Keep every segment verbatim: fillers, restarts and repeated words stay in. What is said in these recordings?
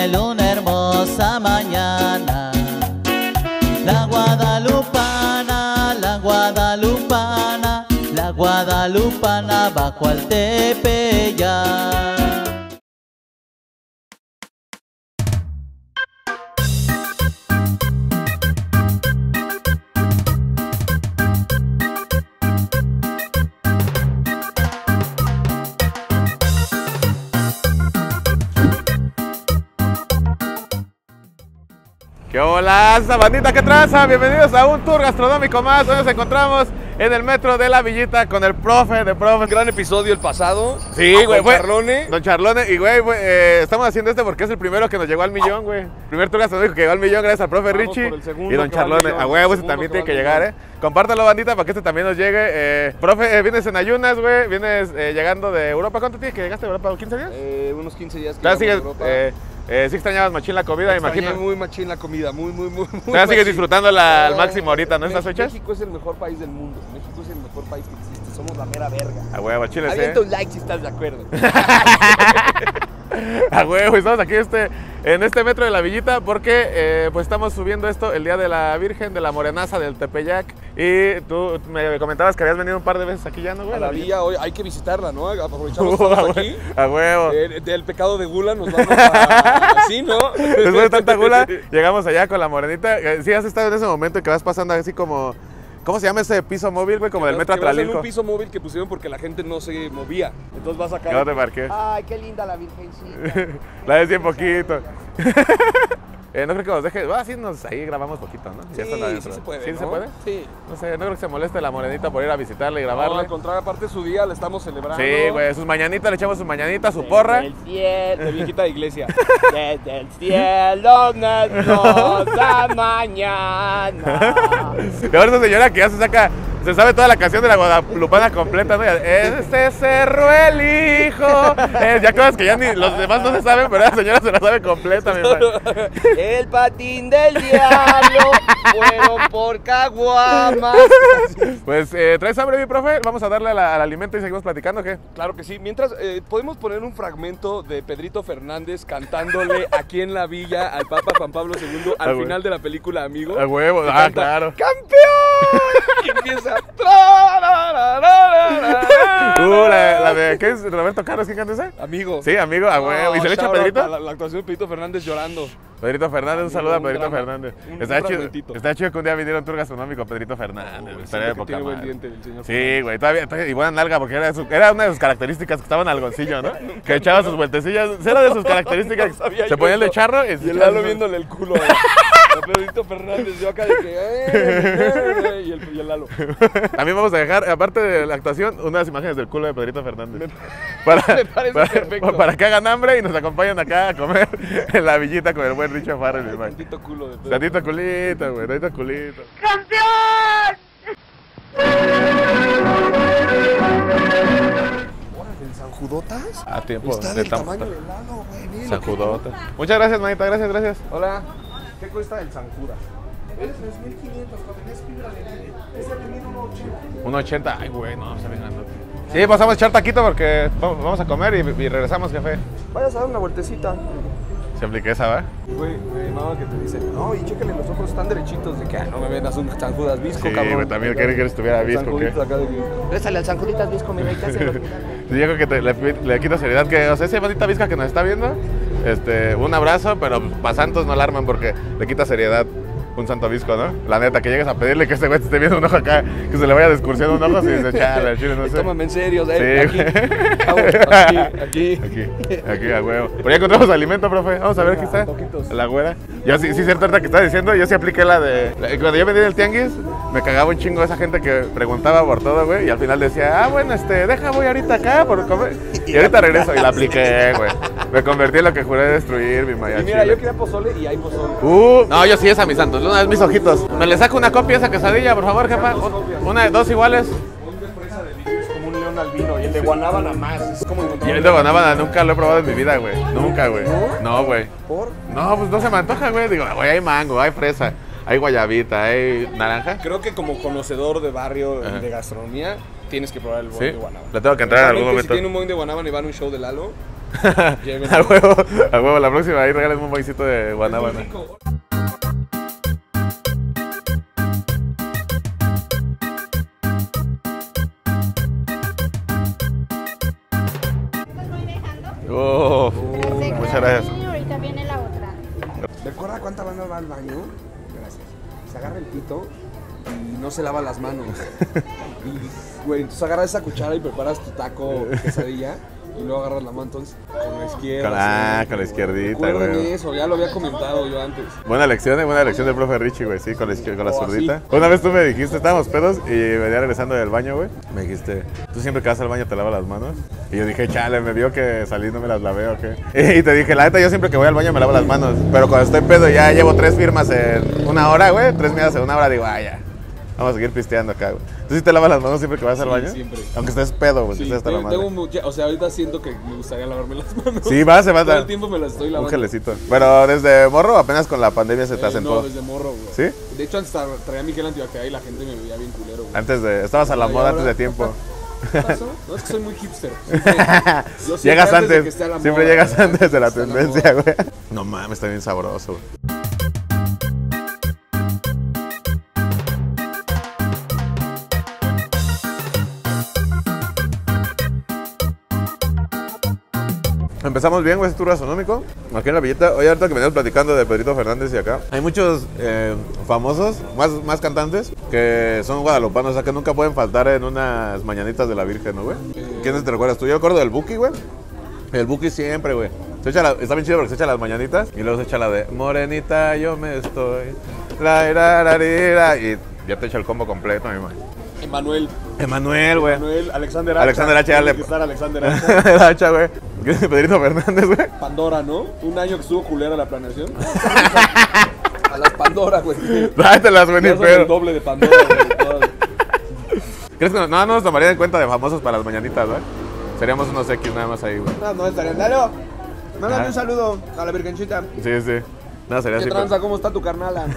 cielo una hermosa mañana. La guadalupana, la guadalupana, la guadalupana bajo al Tepeyac. ¿Qué hola, bandita? ¿Qué traza? Bienvenidos a un tour gastronómico más. Hoy nos encontramos en el metro de La Villita con el profe de profe. Gran episodio el pasado. Sí, güey. Don Charlone. Don Charlone. Y, güey, eh, estamos haciendo este porque es el primero que nos llegó al millón, güey. Primer tour gastronómico que llegó al millón gracias al profe Vamos Richie por el segundo y Don que va al Charlone. millón, A huevo, el ese también segundo tiene que que va al llegar, millón. eh. Compártalo, bandita, para que este también nos llegue. Eh, profe, eh, vienes en ayunas, güey. Vienes eh, llegando de Europa. ¿Cuánto tienes que llegaste de Europa? ¿quince días? Eh, unos quince días que Ya llegamos sigues. a Europa. Eh, eh, sí extrañabas machín la comida, Extrañé imagino. muy machín la comida, muy, muy, muy, muy Ya sigues machín. disfrutándola al No, máximo ahorita, ¿no? ¿Estas México- fechas? México es el mejor país del mundo. México es el mejor país que existe. Somos la mera verga. A huevo, chile, sí. Avienta un like si estás de acuerdo. A huevo, estamos aquí este, en este metro de La Villita porque eh, pues estamos subiendo esto el Día de la Virgen de la Morenaza del Tepeyac. Y tú me comentabas que habías venido un par de veces aquí ya, ¿no, güey? A la villa, hoy hay que visitarla, ¿no? Aprovechamos Uh, todos a aquí. hue- a huevo. Eh, del pecado de gula nos vamos a... así, ¿no? Después de tanta gula, llegamos allá con la morenita. Eh, Sí, has estado en ese momento en que vas pasando así como... ¿Cómo se llama ese piso móvil, güey? Como del metro Que vas en Atlántico. un piso móvil que pusieron porque la gente no se movía. Entonces vas acá. No te marqué. Ay, qué linda la virgencita. La de cien poquito. Eh, no creo que nos deje. Ah, sí, nos, ahí grabamos poquito, ¿no? Sí, Ya están adentro. sí se puede, ¿Sí ¿no? se puede? Sí. No sé, no creo que se moleste la morenita por ir a visitarle y No, grabarle. al contrario, aparte su día la estamos celebrando. Sí, güey, sus mañanitas, le echamos su mañanita, su porra. Del cielo, de viejita de iglesia. Desde el cielo nos da mañana. Y ahora esa señora que ya se saca, se sabe toda la canción de la Guadalupana completa, ¿no? Este cerro el hijo. Eh, ya cosas que ya ni los demás no se saben, pero la señora se la sabe completa, mi padre. El patín del diablo fueron por caguamas. Pues, eh, ¿traes hambre, mi profe? Vamos a darle a la- al alimento y seguimos platicando, ¿qué? Claro que sí. Mientras, eh, podemos poner un fragmento de Pedrito Fernández cantándole aquí en la villa al Papa Juan Pablo segundo al Ah, güey. final de la película Amigo. A huevo, Que ah, canta, claro. ¡Campeón! Y empieza. Uh, la, la de, ¿qué es? ¿Roberto Carlos? ¿Quién canta esa? Amigo. Sí, amigo, a huevo. ¿Y se le echa a shout out Pedrito? a La, la actuación de Pedrito Fernández llorando. Pedrito Fernández, un saludo a un Pedrito drama, Fernández. un Está chido, fragmentito. está chido que un día viniera un tour gastronómico a Pedrito Fernández. Oh, Estaría de siento que poca tiene buen madre. diente el señor Sí, Fernández. güey, todavía, todavía- y buena nalga porque era, de su- era una de sus características que estaba en algoncillo, ¿no? Que echaba sus vueltecillas. Era de sus características. No sabía Se yo ponía el de eso. charro y, Y el Lalo viéndole el culo a, a Pedrito Fernández. Yo acá de que. Eh, eh, eh, y, el, y el Lalo. También vamos a dejar, aparte de la actuación, unas imágenes del culo de Pedrito Fernández. Para, me parece para, perfecto. para que hagan hambre y nos acompañen acá a comer en La Villita con el buen Richard Farrell, mi hermano. Tantito culo de Pedro. Tantito culito, güey, tantito culito. ¿En San Judotas? A tiempo. Está de del tam- tamaño del Lalo, güey. mira lo que- Sacudota. Muchas gracias, manita, gracias, gracias. Hola. ¿Qué cuesta el San Judas? uno ochenta, ay, güey, no, está bien grandote. Sí, pasamos a echar taquito porque vamos vamos a comer y, y regresamos, jefe. Vayas a dar una vueltecita. Se apliqué esa, ¿va? Güey, me mamá que te dice, no, y chécale, los ojos están derechitos. De que, ah, no me vendas un San Judas visco, Sí, cabrón. güey, también quería que estuviera El visco, San Juditas ¿qué? acá de que, Résale al San Juditas visco, mi rey, te hace los milagros. Sí, yo creo que te- le, le quito seriedad. Que, o sea, esa bonita visca que nos está viendo, este, un abrazo, pero para santos no la arman porque le quita seriedad un santo visco, ¿no? La neta, que llegues a pedirle que ese güey te esté viendo un ojo acá, que se le vaya de excursión un ojo y dice, chale, al chile, no sé. Tómame en serio, Sí, eh, aquí, güey. vamos, aquí, aquí. Aquí, aquí, a huevo. Pero ya encontramos alimento, profe. Vamos a ver qué está. Poquitos. La güera. Yo sí, sí, cierto, ahorita que estás diciendo, yo sí apliqué la de. la- Cuando yo vendí en el tianguis, me cagaba un chingo esa gente que preguntaba por todo, güey. Y al final decía, ah, bueno, este, deja, voy ahorita acá por comer. Y ahorita regreso y la apliqué, güey. Me convertí en lo que juré destruir, mi Y mariachi. mira, yo quería pozole y hay pozole. Uh, no, yo sí, esa, mis santos. Una vez mis ojitos. Me le saco una copia a esa quesadilla, por favor, jefa. Un- Una, dos iguales. Un de fresa de vidrio es como un león albino y el de guanábana más. Es como encontrar Y el un de león. guanábana nunca lo he probado en mi vida, güey. Nunca, güey. ¿No? No, güey. ¿Por? No, pues no se me antoja, güey. Digo, güey, hay mango, hay fresa, hay guayabita, hay naranja. Creo que como conocedor de barrio Ajá. de gastronomía, tienes que probar el boing Sí, de guanábana. le tengo que entrar en algún Realmente, momento. Si tiene un boing de guanábana y van a un show de Lalo, Llévenlo. A huevo, a huevo, la próxima ahí regalen un boicito de guanábana. Oh, muchas gracias. Y ahorita viene la otra. ¿Recuerda cuánta banda va al baño? Gracias. Se agarra el pito y no se lava las manos. Y, güey, entonces agarras esa cuchara y preparas tu taco quesadilla. Y luego agarras la mano, entonces, con la izquierda. Con, ah, sí. con la izquierdita, Recuerden güey. eso, ya lo había comentado yo antes. Buena lección, eh, buena lección del profe Richie, güey, sí, con la, izquier- con la O zurdita. así. Una vez tú me dijiste, estábamos pedos y venía regresando del baño, güey. Me dijiste, tú siempre que vas al baño te lavas las manos. Y yo dije, chale, me vio que salí no me las lavé o qué. Y te dije, la neta, yo siempre que voy al baño me lavo las manos. Pero cuando estoy pedo ya llevo tres firmas en una hora, güey. Tres miradas en una hora, digo, ah, ya. Vamos a seguir pisteando acá, güey. ¿Tú sí te lavas las manos siempre que vas al Sí, baño? siempre. Aunque estés pedo, güey, Sí, que estés hasta la tengo, madre. tengo mucha- o sea, ahorita siento que me gustaría lavarme las manos. Sí, vas, se va Todo a el tiempo me las estoy un lavando. gelecito. Pero desde morro, apenas con la pandemia se te Eh, asentó. No, desde morro, güey. ¿Sí? De hecho, antes tra- traía mi gel antibacterial y la gente me veía bien culero, güey. Antes de, estabas a la Y moda ahora, antes de tiempo. ¿Qué pasó? No, es que soy muy hipster. Siempre- yo siempre Llegas de que antes, esté a la siempre moda, llegas güey, antes de la esté a tendencia, moda. güey. No mames, está bien sabroso, güey. Empezamos bien, güey, ese tour gastronómico. Aquí en la villeta. Hoy ahorita que veníamos platicando de Pedrito Fernández y acá. Hay muchos eh, famosos, más, más cantantes, que son guadalupanos, o sea que nunca pueden faltar en unas mañanitas de la Virgen, ¿no, güey? ¿Quiénes te recuerdas tú? Yo me acuerdo del Buki, güey. El Buki siempre, güey. Se echa la- está bien chido porque se echa las mañanitas y luego se echa la de Morenita, yo me estoy. La, la, la, la, y ya te echa el combo completo, mi madre. Emanuel. Emanuel, güey. Emanuel, Alexander Hacha. Alexander Hacha, ya Tiene le- que estar Alexander Hacha. El hacha, güey. Pedrito Fernández, güey. Pandora, ¿no? Un año que estuvo culera la planeación. A las Pandora, güey. Dátelas, güey, ni Ya son el pedo. doble de Pandora, güey. todas. ¿Crees que no, no nos tomarían en cuenta de famosos para las mañanitas, güey? Seríamos unos X nada más ahí, güey. No, no estarían. Dale, mándame Ah. un saludo a la Virgencita. Sí, sí. No, sería ¿Qué así. tranza? ¿Cómo está tu carnala?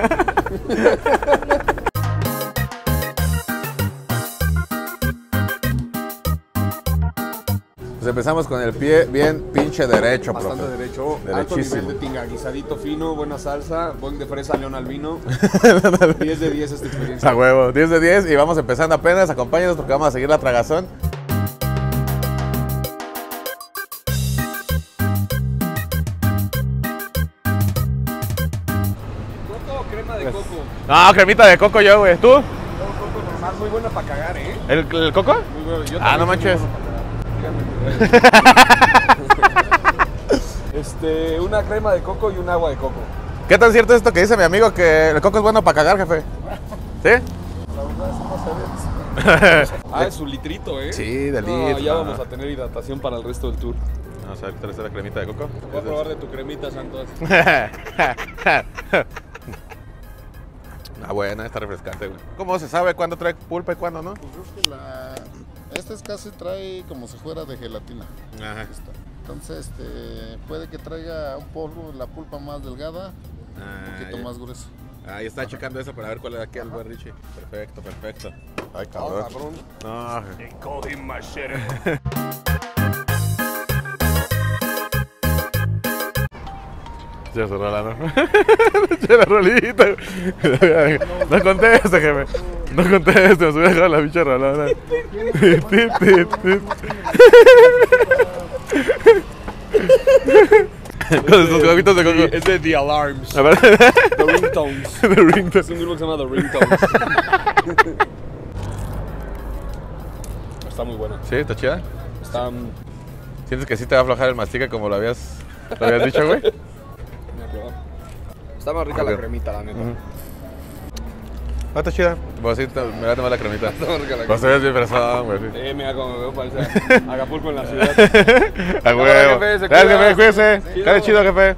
Pues empezamos con el pie bien pinche derecho, Bastante profe. derecho. Alto Derechísimo. nivel de tinga. Guisadito fino, buena salsa. Buen de fresa, león al vino. diez de diez esta experiencia. A huevo, diez de diez y vamos empezando apenas. Acompáñenos porque vamos a seguir la tragazón. ¿Coco o crema de coco? No, cremita de coco yo, güey. ¿Tú? No, coco normal, muy buena para cagar, ¿eh? ¿El, el coco? Muy bueno. Yo Ah, también no soy manches. muy bueno para cagar. Díganme. Este, una crema de coco y un agua de coco. ¿Qué tan cierto es esto que dice mi amigo que el coco es bueno para cagar, jefe? ¿Sí? Ah, es un litrito, ¿eh? Sí, de No, litro. ya vamos a tener hidratación para el resto del tour. Vamos a ver, ¿traes la cremita de coco? Voy a probar de tu cremita, Santos. Ah, buena, está refrescante, güey. ¿Cómo se sabe cuándo trae pulpa y cuándo no? Pues es que la... Esta es casi trae como si fuera de gelatina. Ajá. Esta. Entonces, este, puede que traiga un polvo, la pulpa más delgada, un Ah, poquito ya. más gruesa. Ahí está checando eso para ver cuál era aquí el buen Richie. Perfecto, perfecto. Ay, Oh, cabrón. cabrón. No, jefe. Ya se rola, ¿no? Ya la rolita. No conteste, jefe. No conteste, nos hubiera dejado la bicha rolona. Tip, tip, tip, tip. Con sus coquitos de coco. Es de The Alarms. A ver. The Ringtones. The ringtone. Es un grupo que se llama The Ringtones. Está muy buena. Sí, está chida. Está... ¿Sientes que sí te va a aflojar el mastique como lo habías, lo habías dicho, güey? Está más rica Ok. la cremita, la neta. Ujú. Ah, está chida. Pues sí, te- me va a tomar la cremita. Está más rica la Pues cremita. eres bien persona, güey. Sí. Eh, mira cómo me veo, parece Acapulco en la ciudad. A huevo. jefe, se Gracias, cuida. jefe, cuídese. Chido. Cara chido, jefe.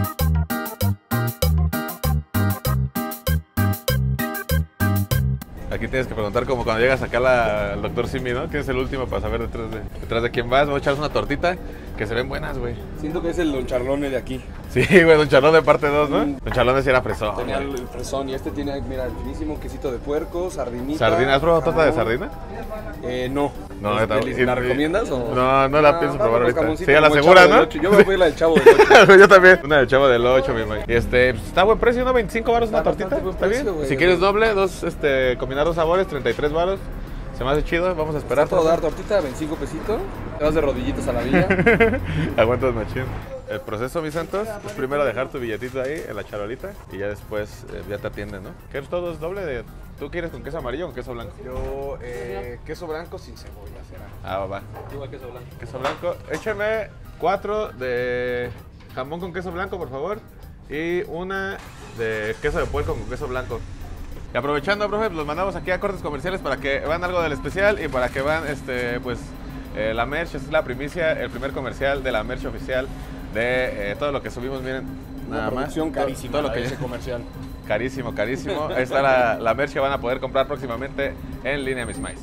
Aquí Aquí tienes que preguntar como cuando llegas acá la, al doctor Simi, ¿no? ¿Quién es el último para saber detrás de, detrás de quién vas? Vamos a echarles una tortita que se ven buenas, güey. Siento que es el Don Charlone de aquí. Sí, güey, Don Charlón de parte dos, ¿no? Don Charlón sí era fresón. Tenía güey. el fresón y este tiene, mira, el finísimo quesito de puerco, sardinita. ¿Sardina? ¿Has probado torta de jamón. sardina? Eh, no. No, ¿Es está- deliciosa? ¿La y- recomiendas o...? No, no la Ah, pienso vamos probar con ahorita. jamoncito Sí, a la como el segura, Chavo ¿no? del Ocho. Yo me voy a la del Chavo del Ocho. Yo también. Una del Chavo del ocho, mi güey. Y este, pues, está a buen precio, ¿no? veinticinco baros una Está tortita. bastante buen Está bien. precio, güey. Si quieres doble, dos, este, combinar dos sabores, treinta y tres baros. Se me hace chido, vamos a esperar. Trato de dar tortita, veinticinco pesitos. Te vas de rodillitas a la villa. Aguantas machín. El proceso, mis santos, es primero dejar tu billetito ahí en la charolita y ya después eh, ya te atienden, ¿no? ¿Quieres todos doble de... ¿Tú quieres con queso amarillo o con queso blanco? Yo, eh, queso blanco sin cebolla, será. Ah, va, va. Igual queso blanco. Queso blanco. Échame cuatro de jamón con queso blanco, por favor. Y una de queso de puerco con queso blanco. Y aprovechando, profe, los mandamos aquí a cortes comerciales para que vean algo del especial y para que vean, este, pues, eh, la merch. Es la primicia, el primer comercial de la merch oficial de eh, todo lo que subimos. Miren, nada Una más. producción Todo- carísima todo lo la que de ese comercial. Carísimo, carísimo. Ahí está la, la merch que van a poder comprar próximamente en línea Miss Mais.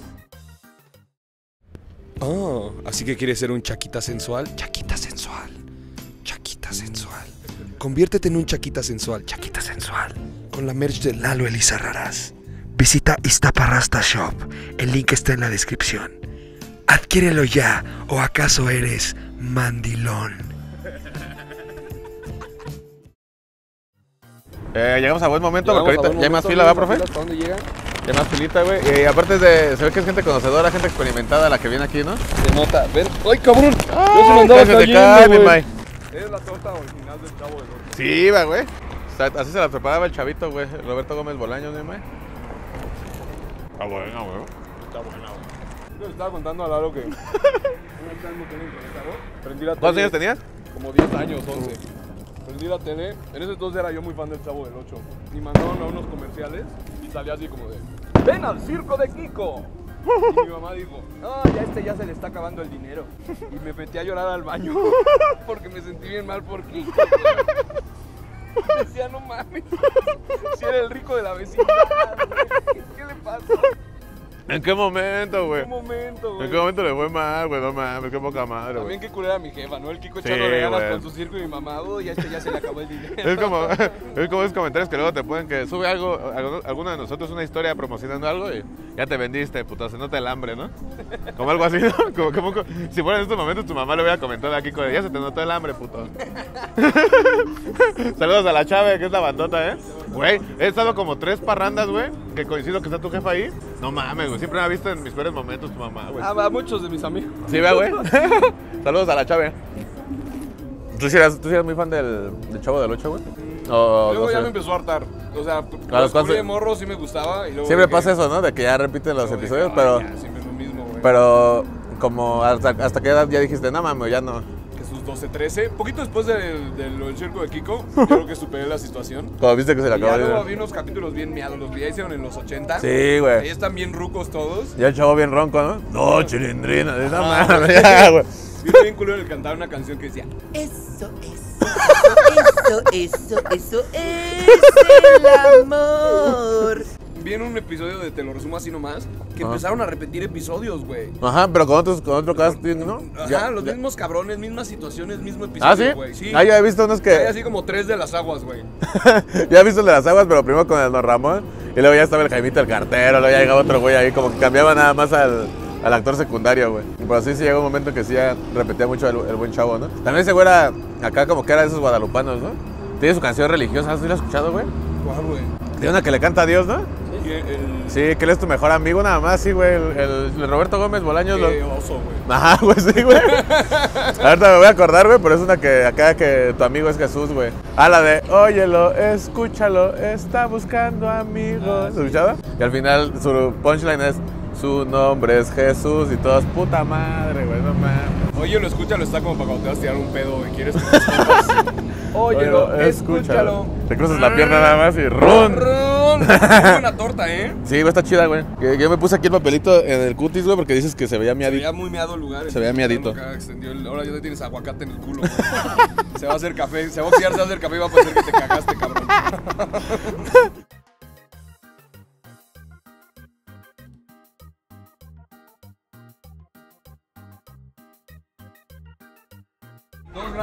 Oh, así que quieres ser un chaquita sensual. Chaquita sensual. Chaquita sensual. Conviértete en un chaquita sensual. Chaquita sensual. Con la merch de Lalo Elizarrarás. Visita Iztaparrasta Shop. El link está en la descripción. Adquiérelo ya. ¿O acaso eres mandilón? Eh, llegamos a buen momento porque Llegamos a ahorita buen ya hay más momento, fila, ¿va, ¿más profe? filas? ¿Para dónde llega? Ya hay más filita, güey. Y aparte es de, se ve que es gente conocedora, gente experimentada la que viene aquí, ¿no? Se nota. Ven. ¡Ay, cabrón! Ay, Ya se me andaba casi te cayendo, cae, mi güey. May. Es la torta original del Chavo del Ocho. Sí, va, güey. O sea, así se la preparaba el chavito, güey. Roberto Gómez Bolaños, mi May. Ah, bueno, güey. Está buena, güey. Yo le estaba contando a Lalo que una vez no tenía interesado. Prendí la ¿Cuántos tele, años tenías? Como diez años, once. Prendí la tele. En ese entonces era yo muy fan del Chavo del Ocho. Y mandaron a unos comerciales y salía así como de: ¡Ven al circo de Kiko! Y mi mamá dijo: no, ya este ya se le está acabando el dinero. Y me metí a llorar al baño porque me sentí bien mal por Kiko. Decía, no mames, si era el rico de la vecindad, güey. ¿Qué le pasa? ¿En qué momento, güey? ¿En qué momento, güey? ¿En qué momento le fue mal, güey? No mames, qué poca madre, También güey. qué culera mi jefa, ¿no? El Kiko Sí, echándole ganas güey. con su circo y mi mamá, uy, ya este ya se le acabó el dinero. Es como, es como esos comentarios que luego te ponen que sube algo, algo- alguno de nosotros una historia promocionando algo y ya te vendiste, puto, se nota el hambre, ¿no? Como algo así, ¿no? Como, como, como- si fuera en estos momentos tu mamá le hubiera comentado aquí, con ya se te notó el hambre, puto. Saludos a la Chave, que es la bandota, ¿eh? Güey, he estado como tres parrandas, güey, que coincido que está tu jefa ahí. No mames, güey, siempre me ha visto en mis peores momentos tu mamá, güey. A, a muchos de mis amigos. Sí, vea, güey. Saludos a la Chave. ¿Tú sí eras, tú sí eras muy fan del, del Chavo del Ocho, güey? O, Luego no ya sé. me empezó a hartar. O sea, los los cuantos- de morro sí me gustaba. Y luego Siempre dije- pasa eso, ¿no? De que ya repiten los luego dije, episodios, "Ay, pero, ya, siempre es lo mismo, güey". pero como hasta, hasta qué edad ya dijiste, no mames, ya no. Que sus doce, trece, poquito después del, del, del circo de Kiko, yo creo que superé la situación. Cuando viste que se le Y acabó ya el luego dinero. había unos capítulos bien miados, los que ya hicieron en los ochenta. Sí, Ahí güey. están bien rucos todos. Ya el chavo bien ronco, ¿no? No, chilindrina. No Ah, mames, ya, güey. Vino bien culero el cantar una canción que decía: Eso, eso, eso, eso, eso es el amor. vi en un episodio de Te lo resumo así nomás, que Ajá. empezaron a repetir episodios, güey. Ajá, pero con otros, con otro casting, ¿no? Ajá, Ya- los ya- mismos cabrones, mismas situaciones, mismo episodio, ¿Ah, sí? güey. Sí. Ah, ya he visto unos Hay que... así como tres de las aguas, güey. ya he visto el de las aguas, pero primero con el Don Ramón. Y luego ya estaba el Jaimito el cartero, luego ya llegaba otro güey ahí, como que cambiaba nada más al, al actor secundario, güey. Pero sí, sí llegó un momento que sí ya repetía mucho el, el buen chavo, ¿no? También ese güey era acá como que era de esos guadalupanos, ¿no? Tiene su canción religiosa, ¿has escuchado, güey? ¿Cuál, güey? Tiene una que le canta a Dios, ¿no? Y el- Sí, que él es tu mejor amigo, nada más, sí, güey. El, el- el Roberto Gómez Bolaños. Qué lo- oso, güey. Ajá, güey, sí, güey. Ahorita me voy a acordar, güey, pero es una que acá que tu amigo es Jesús, güey. Ah, la de, óyelo, escúchalo, está buscando amigos. ¿Lo escuchaba? Y al final su punchline es, su nombre es Jesús y todos, puta madre, güey, no mames. Oye, lo escucha, lo está como para cuando te vas a tirar un pedo y quieres que te escondas. Óyelo, escúchalo. Te cruzas la pierna nada más y ¡run! ¡Run! Qué buena torta, ¿eh? Sí, güey, está chida, güey. Que- Yo me puse aquí el papelito en el cutis, güey, porque dices que se veía Se miadito. veía muy meado el lugar. Se veía miadito. Acá extendió el- Ahora ya tienes aguacate en el culo. güey. Se va a hacer café. Se va a oxidar, se va a hacer café y va a parecer que te cagaste, cabrón.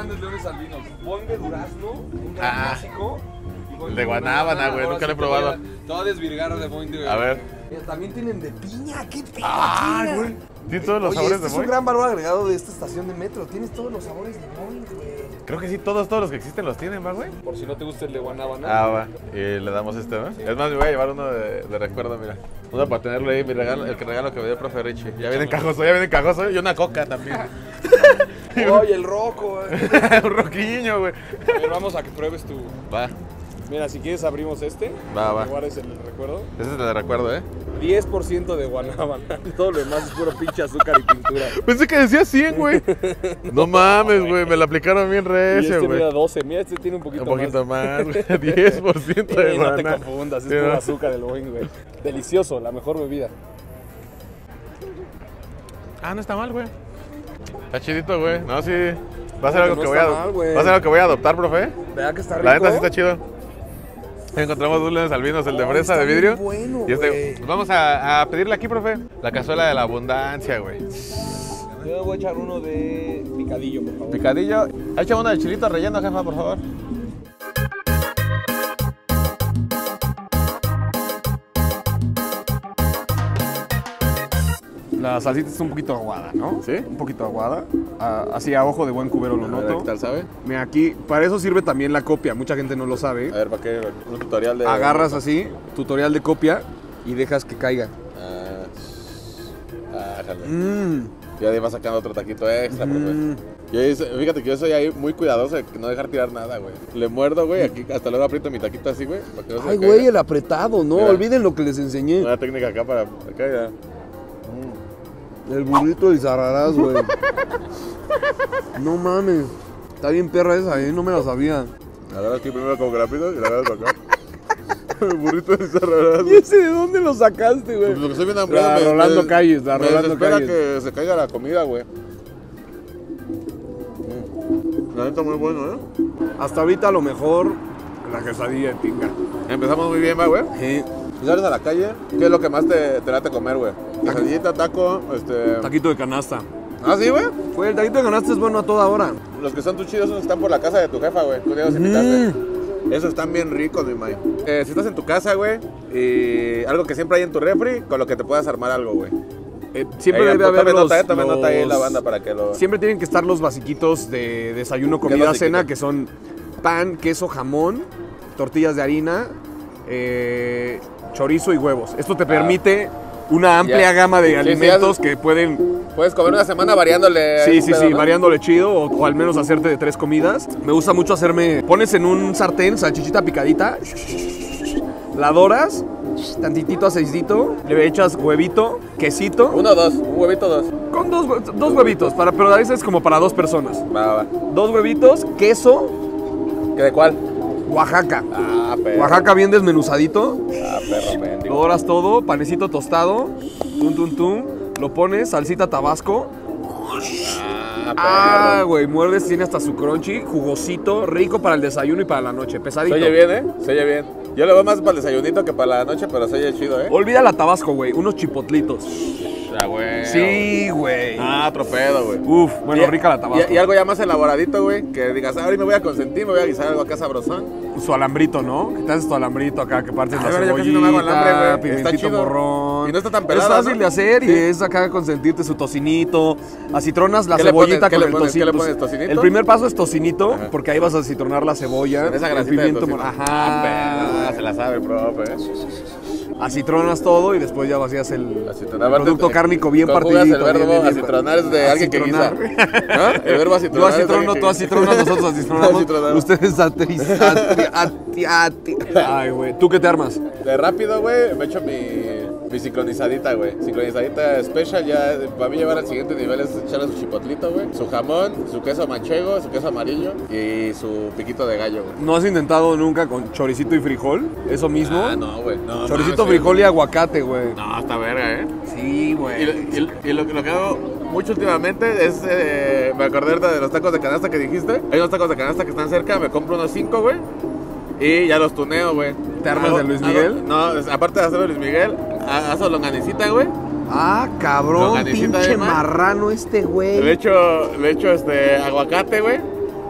grandes leones albinos. Boing de durazno, un gran Ah. clásico. y boing El de guanábana, güey, Ahora nunca sí lo he te voy probado. a- Te voy a desvirgar de boing de... A ver. Mira, también tienen de piña, qué piña. Ah, piña. güey. Tiene todos los Oye, sabores este de es un Boing. gran valor agregado de esta estación de metro. Tienes todos los sabores de boing, güey. Creo que sí, todos, todos los que existen los tienen, ¿va, güey? Por si no te gusta el de guanábana. Ah, va. Y le damos este, ¿no? Es más, me voy a llevar uno de, de recuerdo, mira. Uno para tenerlo ahí, mi regalo, el que regalo que me dio el profe Richie. Ya viene encajoso, ya viene encajoso. Y una coca también. Oye, el roco, güey. Un roquiño, güey. A ver, vamos a que pruebes tu... Va, Mira, si quieres abrimos este. Va, va. Igual es el recuerdo. ese es el de recuerdo, ¿eh? diez por ciento de guanábana. Todo lo demás es puro pinche azúcar y pintura. Pensé que decía cien, güey. No mames, güey, me la aplicaron bien Y recio, este güey. mira doce. Mira, este tiene un poquito, Un poquito más. más, güey. diez por ciento de Sí, no te guaná. confundas, es Sí, puro ¿no? azúcar el boing, güey. Delicioso, la mejor bebida. Ah, no está mal, güey. Está chidito, güey. No, sí. Va a ser No, algo no que voy a, está mal, güey. va a ser algo que voy a adoptar, profe. ¿Verdad que está rico? La neta sí está chido. Encontramos dos leones albinos, el de Ay, fresa está de vidrio. bien bueno, y este, güey. pues vamos a, a pedirle aquí, profe. La cazuela de la abundancia, güey. Yo voy a echar uno de picadillo, por favor. Picadillo. Echa uno de chilito relleno, jefa, por favor. La salsita está un poquito aguada, ¿no? ¿Sí? Un poquito aguada. Ah, así a ojo de buen cubero lo A ver, noto. ¿qué tal sabe? Mira, aquí, para eso sirve también la copia. Mucha gente no lo sabe. A ver, ¿para qué? Un tutorial de... Agarras así, tutorial de copia, y dejas que caiga. Ah, ah, jale. Mmm. Ya de ahí va sacando otro taquito extra, profe. Mm. Yo, ahí- fíjate que yo soy ahí muy cuidadoso de no dejar tirar nada, güey. Le muerdo, güey, aquí hasta luego aprieto mi taquito así, güey. para que no se Ay, me güey, caiga. el apretado, no, Mira. olviden lo que les enseñé. Una técnica acá para acá ya. El burrito de zararás, güey. No mames. Está bien perra esa, ¿eh? No me la sabía. La agarras aquí primero como rápido y la agarras para acá. El burrito de zarrarás. ¿Y ese de dónde lo sacaste, güey? Pues lo que estoy bien hambriado. La me- Rolando me- Calles, la me Rolando desespera Calles. que se caiga la comida, güey. Mm. La neta muy bueno, ¿eh? Hasta ahorita a lo mejor la quesadilla de tinga. Empezamos muy bien, va, güey. Sí. Si sales a la calle, ¿qué es lo que más te, te late comer, güey? Quesadillita, taco, este... Taquito de canasta. ¿Ah, sí, güey? Güey, el taquito de canasta es bueno a toda hora. Los que son tus chidos son los que están por la casa de tu jefa, güey. Tú debes invitarte. Esos están bien ricos, mi may. Eh, si estás en tu casa, güey, y algo que siempre hay en tu refri, con lo que te puedas armar algo, güey. Eh, siempre Eh, debe tome haber los, nota, eh, tome nota ahí los- la banda para que lo... Siempre tienen que estar los basiquitos de desayuno, ¿Qué comida, basiquito? cena, que son pan, queso, jamón, tortillas de harina, eh, chorizo y huevos. Esto te permite una amplia Ya. gama de Sí, sí, alimentos ya- que pueden, Puedes comer una semana variándole... sí, un sí, pedo, sí, ¿no? variándole chido o, o al menos hacerte de tres comidas. Me gusta mucho hacerme, pones en un sartén salchichita picadita, la doras, tantitito aceitito, le echas huevito, quesito, Uno o dos, un huevito dos. con dos, hue- dos huevitos, para, pero a veces es como para dos personas. Va, va, va. Dos huevitos, queso, ¿Qué de cuál? Oaxaca. Ah, perro. Oaxaca bien desmenuzadito. Ah, perro, Lo mendigo. doras todo, panecito tostado, tum tum tum, lo pones, salsita tabasco. Ah, perro. Ah, güey, muerdes, tiene hasta su crunchy, jugosito, rico para el desayuno y para la noche, Se pesadito. oye bien, ¿eh? Se oye bien. Yo lo veo más para el desayunito que para la noche, pero se oye chido, ¿eh? Olvida la tabasco, güey, unos chipotlitos. Ah, güey. Sí, güey. Ah, otro pedo, güey. Uf, bueno, Y- rica la tabasco. Y, y algo ya más elaboradito, güey, que digas, ah, ahora me voy a consentir, me voy a guisar algo acá sabrosón. Su alambrito, ¿no? Que te haces tu alambrito acá, que partes Ay, la bueno, yo casi cebollita, no me hago alambre, güey. Está pimentito chido. morrón. Y no está tan pelado, Es fácil ¿no? de hacer y Sí. es acá consentirte su tocinito. Acitronas la ¿Qué le cebollita pones? ¿Qué con le el pones? tocino. ¿Qué le Pues, pones, tocinito? el primer paso es tocinito, Ajá. porque ahí vas a citronar la cebolla. Esa el grasita de pimiento tocino. mor- Ah, Ajá. perro, se la sabe, profe. Acitronas todo y después ya vacías el, Acitronar. el producto Aparte, cárnico bien conjugas partidito. el verbo bien, bien, acitronar es de alguien que guisa. Acitronar. ¿No? El verbo Yo acitronar es de acitrono, alguien tú que- acitronas, nosotros acitronamos. Acitronamos. Ustedes atri, atri, atri, atri. Ay, güey. ¿Tú qué te armas? De rápido, güey, me echo mi, mi sincronizadita, güey. Sincronizadita special, ya para mí llevar al siguiente nivel es echarle su chipotlito, güey. Su jamón, su queso manchego, su queso amarillo y su piquito de gallo, güey. ¿No has intentado nunca con choricito y frijol? ¿Eso mismo? Ah, no, güey. No, Choricito, mames, frijol y güey. aguacate, güey. No, está verga, ¿eh? Sí, Y, güey. y- y lo, lo que hago mucho últimamente es, eh, me acordé ahorita de los tacos de canasta que dijiste. Hay unos tacos de canasta que están cerca, me compro unos cinco, güey. Y ya los tuneo, güey. ¿Te armas Hago- de Luis hago- Miguel? no, es- aparte de hacerlo de Luis Miguel, ha- hago longanicita, güey. Ah, cabrón, Longanicita pinche de mar. marrano este Le güey. echo, le echo este aguacate, güey.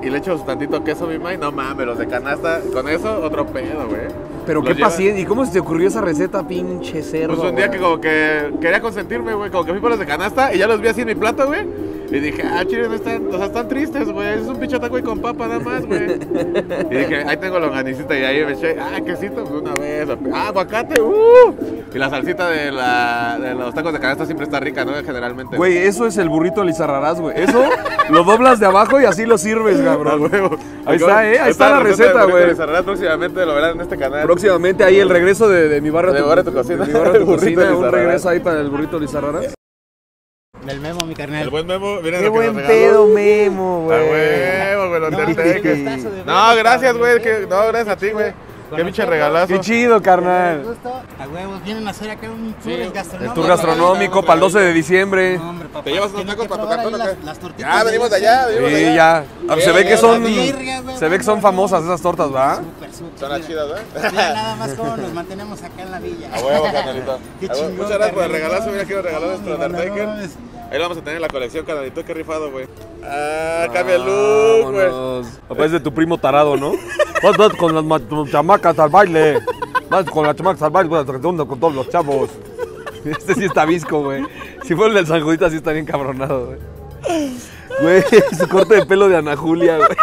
y le echo tantito queso, mi may. No mames, los de canasta, con eso, otro pedo, güey. Pero Los qué lleva- paciencia. ¿Y cómo se te ocurrió esa receta, pinche cerdo? Pues un día güey? que como que quería consentirme, güey, como que fui por los de canasta y ya los vi así en mi plato, güey. Y dije, ah, chile, no están, o sea, están tristes, güey. Es un pinche taco y con papa nada más, güey. Y dije, ahí tengo longanicita y ahí me eché, ah, quesito, pues una vez. Ah, aguacate, uh. Y la salsita de, la, de los tacos de canasta siempre está rica, ¿no? Generalmente. Güey, eso es el burrito Lizarrarás, güey. Eso lo doblas de abajo y así lo sirves, Ah, cabrón. huevo. Ahí está, ¿eh? Ahí está la receta, güey. Próximamente lo verán en este canal. Próximamente ahí el regreso de, de mi barrio a De tu, barrio a tu cocina. de mi barrio a tu El burrito cocina, un Lizarrarás. regreso ahí para el burrito Lizarrarás. Del Memo, mi carnal. El buen Memo, miren Qué lo que buen nos regaló. pedo, Memo, A güey. huevo, güey, los No, Undertaker. qué gustazo, de No, verdad, gracias, güey. cabrón. que- No, gracias a ti, güey. Qué pinche regalazo. Qué chido, carnal. A huevos, vienen a hacer acá un tour Sí, gastronómico. El tour gastronómico para el doce de diciembre. No, hombre, papá. ¿Te llevas unos Tienen tacos que para tu probar ahí cantón o las, qué? las tortitas. Ya, venimos de allá, venimos de Sí, allá. ya. Ah, Se ve que la son birria, güey, se ve que son famosas esas tortas, ¿va? Súper, súper. Son las Mira, chidas, ¿eh? mira nada más cómo nos mantenemos acá en la villa. A huevo, canalito. Qué A huevo. chingón, Muchas gracias por el carnal. regalazo. Mira que nos regaló nuestro No, no, no, Undertaker. no mames. Ahí lo vamos a tener en la colección, canalito. Qué rifado, güey. Ah, cambia el look, güey. Vámonos. Papá es de tu primo tarado, ¿no? Vas, vas con las ma- tus chamacas al baile. Vas con las chamacas al baile, vas con con todos los chavos. Este sí está visco, güey. Si fuera el del San Judita, sí estaría encabronado, güey. Güey, su corte de pelo de Ana Julia, güey.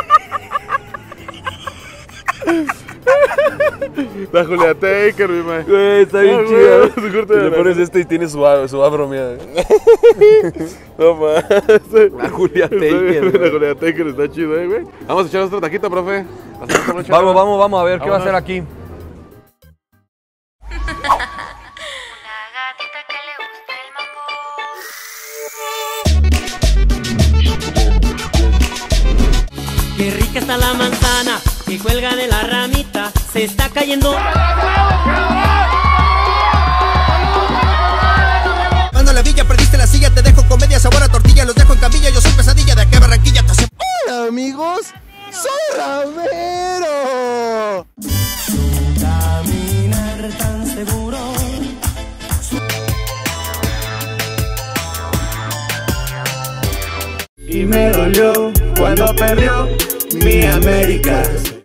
La Julia Taker, mi man. Güey, está bien Ah, chido. güey, su corte Y de le Ana pones Julia. este y tiene su, a- su afro, mira. No más. La Julia Está Taker, bien, La güey. Julia Taker está chido, eh, güey. Vamos a echar otro taquito, profe. Hasta luego, mucho. Vamos, vamos, vamos a ver qué va a hacer Vámonos. aquí. Una gatita que le gusta el mambo. Qué rica está la manzana que cuelga de la ramita, se está cayendo. Mando a la villa, perdiste la silla, te dejo comedia, sabor a tortilla, los dejo en camilla, yo soy pesadilla de aquí a Barranquilla, te hace... Hola amigos, soy Ramero. Caminar tan seguro. Y me dolió cuando perdió mi América.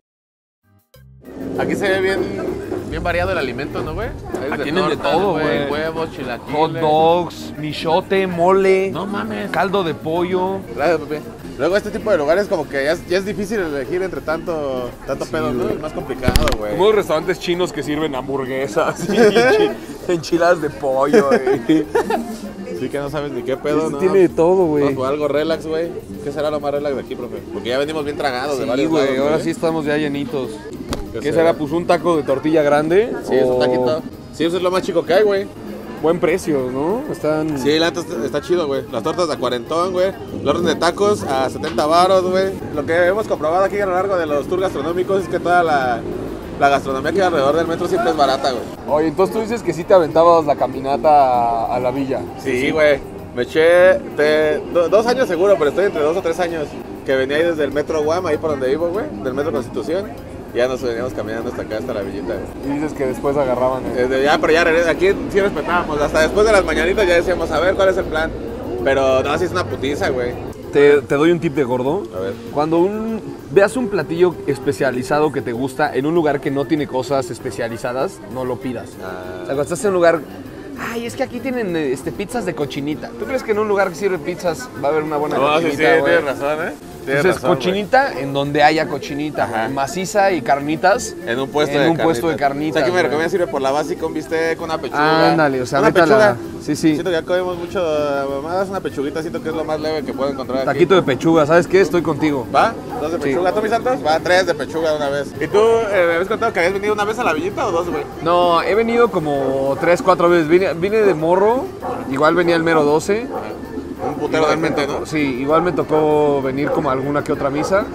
Aquí se ve bien, bien variado el alimento, ¿no, güey? Hay Aquí desde tienen de tortas, todo, güey. Huevos, chilaquiles. Hot dogs, michote, mole, No mames. caldo de pollo. Gracias, Pepe. Luego este tipo de lugares como que ya es, ya es difícil elegir entre tanto, tanto pedo, ¿no? Es más complicado, güey. Como los restaurantes chinos que sirven hamburguesas, y enchi- enchiladas de pollo, güey. Sí que no sabes ni qué pedo, ¿no? Tiene de todo, güey. Vamos por algo relax, güey. ¿Qué será lo más relax de aquí, profe? Porque ya venimos bien tragados de Sí, varios güey, lados, ahora sí estamos ya llenitos. ¿Qué ¿Qué será? será? Pues un taco de tortilla grande. Sí, es un o taquito. Sí, eso es lo más chico que hay, güey. Buen precio, ¿no? Están... Sí, la neta está, está chido, güey. Las tortas a cuarentón, güey. El orden de tacos a setenta varos, güey. Lo que hemos comprobado aquí a lo largo de los tours gastronómicos es que toda la, la gastronomía que hay alrededor del metro siempre es barata, güey. Oye, entonces tú dices que sí te aventabas la caminata a, a la villa. Sí, güey. Me eché te- do- dos años seguro, pero estoy entre dos o tres años. Que venía ahí desde el metro Guam, ahí por donde vivo, güey. Del metro Constitución. Y ya nos veníamos caminando hasta acá, hasta la villita, güey. Y dices que después agarraban el... Desde ya, pero ya regresé. Aquí sí respetábamos. Hasta después de las mañanitas ya decíamos, a ver cuál es el plan. Pero no, sí es una putiza, güey. Te, te doy un tip de gordo. A ver. Cuando un, veas un platillo especializado que te gusta en un lugar que no tiene cosas especializadas, no lo pidas. Ah. O sea, cuando estás en un lugar... Ay, es que aquí tienen este, pizzas de cochinita. ¿Tú crees que en un lugar que sirve pizzas va a haber una buena No, sí, cochinita, sí, güey? tienes razón, ¿eh? Tienes Entonces, razón, cochinita en donde haya cochinita, Ajá. güey. Maciza y carnitas. güey. En un puesto en de un puesto de carnitas. O sea, aquí me güey. recomienda sirve por la básica un bistec, una pechuga. Ándale, o sea, una vete a pechuga. la- sí, sí. Siento que ya comemos mucho mamadas, una pechuguita, siento que es lo más leve que puedo encontrar aquí. Taquito de pechuga, ¿sabes qué? Estoy contigo. ¿Va? ¿Dos de Sí. pechuga? ¿Tú, mis santos? Va, tres de pechuga de una vez. ¿Y tú eh, me habías contado que habías venido una vez a la villita o dos, güey? No, he venido como tres, cuatro veces. Vine, vine de morro, igual venía el mero doce. Un putero Igual me realmente, tocó- ¿no? Sí, igual me tocó venir como a alguna que otra misa.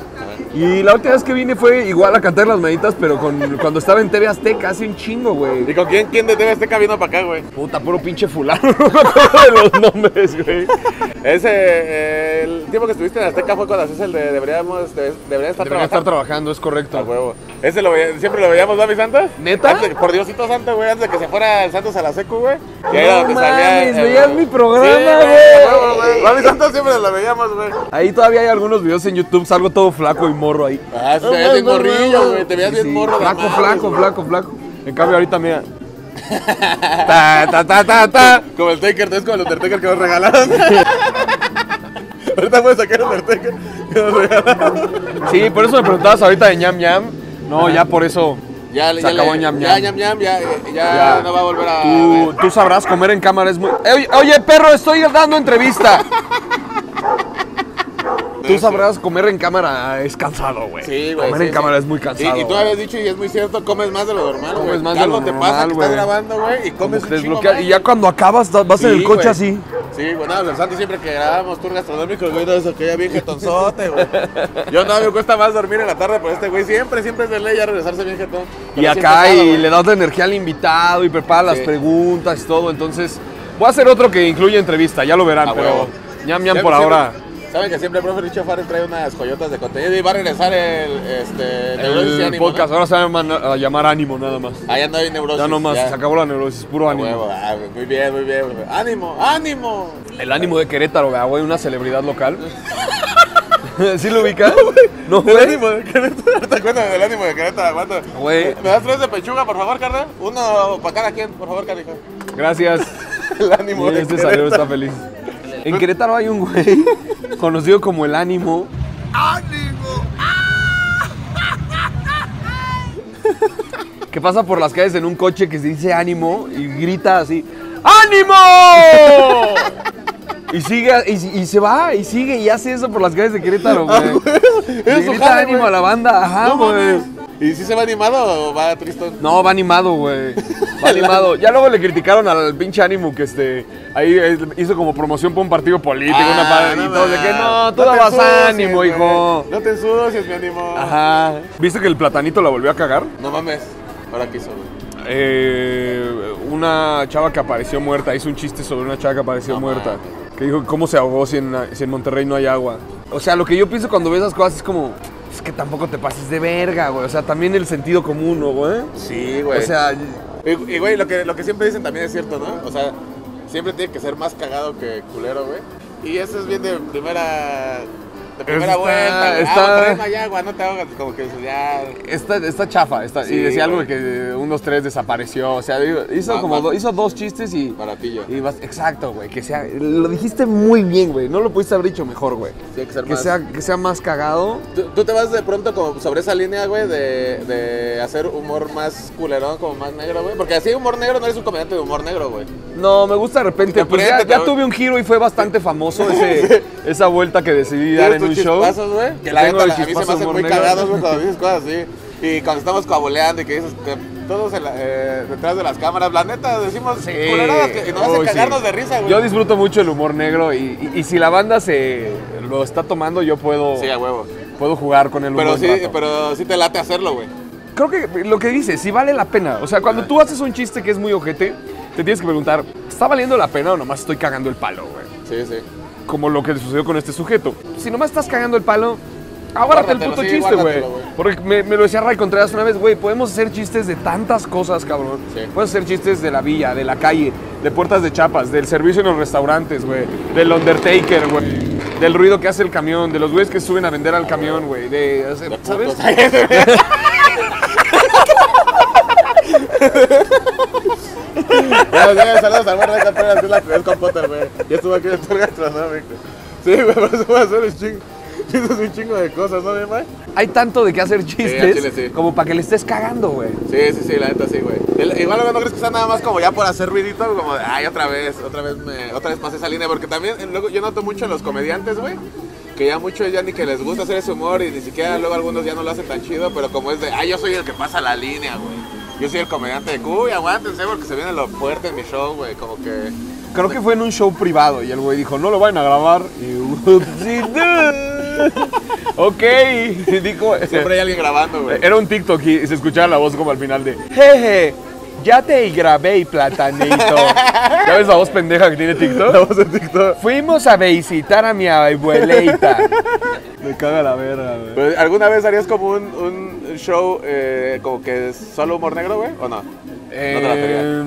Y la última vez que vine fue igual a cantar las manitas, pero con, cuando estaba en T V Azteca, hace un chingo, güey. ¿Y con quién, quién de T V Azteca vino para acá, güey? Puta, puro pinche fulano, no me acuerdo de los nombres, güey. Ese, eh, el tiempo que estuviste en Azteca fue cuando haces el de deberíamos, de, deberían estar Debería trabajando. estar trabajando, es correcto. A huevo. Ese lo veía, siempre lo veíamos, ¿no, mi Santos? ¿Neta? Antes, por Diosito Santo, güey, antes de que se fuera el Santos a la secu, güey. Y ahí No era donde salía. mames, el- veías mi programa, Sí, güey. a huevo, güey. Mami Santos siempre lo veíamos, güey. Ahí todavía hay algunos videos en YouTube, salgo todo flaco y morro ahí. Ah, te veías bien morrillo, güey. Te veías bien Sí, morro de Flaco, madres, flaco, güey. flaco, flaco. En cambio ahorita mira. Ta, ta, ta, ta, ta. Como el Taker, tú es como el Undertaker que nos regalaron. Ahorita puedes sacar el Undertaker que nos regalaron. Sí, por eso me preguntabas ahorita de ñam ñam. No, ya por eso. Ya, Se ya, acabó le- ñam ya, ñam. ñam, ñam, ya, ya, Ya. no va a volver a... Tú, tú sabrás comer en cámara es muy. Eh, Oye, oye, perro, estoy dando entrevista. Tú sabrás comer en cámara es cansado, güey. Sí, güey. Comer sí, en cámara sí. es muy cansado. Y, y tú güey. habías dicho, y es muy cierto, comes más de lo normal, güey. Comes más de Algo lo te normal, pasa que güey. estás grabando, güey, y comes Como un que chingo desbloquea- más. Y ya cuando acabas, da- vas en Sí, el coche güey. así. Sí, bueno, el Santi siempre que grabábamos tour gastronómico, el güey no se queda bien jetonzote, güey. Yo no, me cuesta más dormir en la tarde, pero este güey siempre, siempre es de ley ya regresarse bien jetón. Y Pero acá siempre y jalo, le das la energía al invitado y prepara las Sí. preguntas y todo. Entonces, voy a hacer otro que incluye entrevista, ya lo verán, A pero huevo. ñam ñam Siempre- por siempre- ahora. Saben que siempre el profe Richo Fares trae unas joyotas de contenido y va a regresar el este, Neurosis y El Ánimo, podcast, ¿no? ahora se va a man- a llamar Ánimo nada más. Ahí anda hoy Neurosis. Ya no más, ya. se acabó la neurosis, puro A ánimo. huevo, ah, muy bien, muy bien. Muy bien. ¡Ánimo! ¡Ánimo! El ánimo de Querétaro, vea, güey, una celebridad local. ¿Sí lo ubicas? No, El güey. ánimo de Querétaro. ¿Te acuerdas del ánimo de Querétaro? Aguanta. Güey. ¿Me das tres de pechuga, por favor, carnal? Uno para cada quien, por favor, carnal. Gracias. El ánimo Y de este Querétaro. salió, está feliz. En Querétaro hay un güey conocido como el ánimo. Que pasa por las calles en un coche que se dice ánimo y grita así, ¡ánimo! Y sigue, y, y se va, y sigue, y hace eso por las calles de Querétaro, güey. Es Le su grita jale, ánimo güey. a la banda, ajá, No güey. mames. ¿Y si se va animado o va tristón? No, va animado, güey. Va animado. Ya luego le criticaron al pinche ánimo que este ahí eh, hizo como promoción para un partido político, una padre, y todo, de que no, tú Ah, te dabas ensucies, ánimo, güey. hijo. No te ensucies, mi ánimo. Ajá. ¿Viste que el platanito la volvió a cagar? No mames. Ahora qué hizo, güey. Eh, una chava que apareció muerta, hizo un chiste sobre una chava que apareció No muerta. mames. Que dijo, ¿cómo se ahogó si en, si en Monterrey no hay agua? O sea, lo que yo pienso cuando veo esas cosas es como, es que tampoco te pases de verga, güey. O sea, también el sentido común, ¿no, güey? Sí, güey. O sea, Y, y, güey, lo que, lo que siempre dicen también es cierto, ¿no? O sea, siempre tiene que ser más cagado que culero, güey. Y eso es bien de primera... De primera Está- vuelta, güey. está- Ah, Monterrey no hay agua, no te ahogas. Como que ya... Está, está chafa, está, Sí, y decía algo güey. de que un, dos, tres desapareció, o sea, digo, hizo Ah, como más- do- hizo dos chistes y... Baratillo. y vas- exacto, güey, que sea, lo dijiste muy bien, güey, no lo pudiste haber dicho mejor, güey. Tiene que ser Que más... sea, que sea más cagado. ¿Tú, tú te vas de pronto como sobre esa línea, güey, de, de hacer humor más culerón, como más negro, güey. Porque así humor negro no eres un comediante de humor negro, güey. No, me gusta de repente, Te pues ya, aprieta, ya te- tuve un giro y fue bastante famoso ese, esa vuelta que decidí dar en Tienes un tus show. chispazos, güey. Que la Tengo neta, el a mí se me chispazo hacen humor muy negro. cagados, güey, cuando dices cosas así. Y cuando estamos coabuleando y que dices que todos en la- eh, detrás de las cámaras, la neta, decimos Sí. culeradas que y nos hacen Uy, sí. cagarnos de risa, güey. Yo disfruto mucho el humor negro y, y- y si la banda se lo está tomando, yo puedo, Sí, a huevo. puedo jugar con el humor. Pero un sí, rato. pero sí te late hacerlo, güey. Creo que lo que dices, sí vale la pena. O sea, cuando tú haces un chiste que es muy ojete, te tienes que preguntar, ¿está valiendo la pena o nomás estoy cagando el palo, güey? Sí, sí. Como lo que sucedió con este sujeto. Si nomás estás cagando el palo, aguárdate el Guárdatelo, puto sí, chiste, güey. guárdatelo, güey. Porque me, me lo decía Ray Contreras una vez, güey, podemos hacer chistes de tantas cosas, cabrón. Sí. Puedes hacer chistes de la villa, de la calle, de puertas de chapas, del servicio en los restaurantes, güey. Del Undertaker, güey. Del ruido que hace el camión, de los güeyes que suben a vender al camión, güey. De hacer, De ¿sabes? putos. Ya, ya, saludos al Guardia de Contreras, que es, la, es con Potter, güey. Ya estuvo aquí en el tour gastronómico. Sí, güey, por eso voy a hacer un chingo. Dices un chingo de cosas, ¿no, mi mae? Hay tanto de qué hacer chistes chile, sí. como para que le estés cagando, güey. Sí, sí, sí, la neta sí, güey. El- Igual no crees que sea nada más como ya por hacer ruidito, como de, ay, otra vez, otra vez me, otra vez pasé esa línea, porque también eh, luego yo noto mucho en los comediantes, güey, que ya mucho ya ni que les gusta hacer ese humor y ni siquiera luego algunos ya no lo hacen tan chido, pero como es de, ay, yo soy el que pasa la línea, güey. Yo soy el comediante de, uy, aguántense porque se viene lo fuerte en mi show, güey, como que... Creo que fue en un show privado y el güey dijo, no lo vayan a grabar. Y whoopsie-doo. Ok, dijo. Siempre hay alguien grabando, güey. Era un TikTok y se escuchaba la voz como al final de jeje, ya te grabé, platanito. ¿Ya ves la voz pendeja que tiene TikTok? La voz de TikTok. Fuimos a visitar a mi abuelita. Me caga la verga, güey. Pues, ¿alguna vez harías como un, un show eh, como que es solo humor negro, güey? ¿O no? No te la haría. Eh,